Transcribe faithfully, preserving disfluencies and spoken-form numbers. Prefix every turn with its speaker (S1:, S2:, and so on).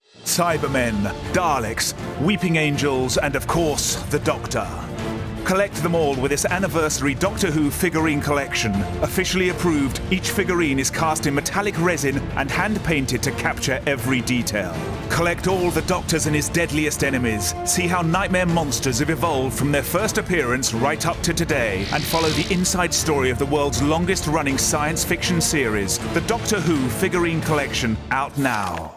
S1: Cybermen, Daleks, Weeping Angels, and of course, the Doctor. Collect them all with this anniversary Doctor Who figurine collection. Officially approved, each figurine is cast in metallic resin and hand-painted to capture every detail. Collect all the Doctors and his deadliest enemies. See how nightmare monsters have evolved from their first appearance right up to today, and follow the inside story of the world's longest-running science fiction series, the Doctor Who figurine collection, out now.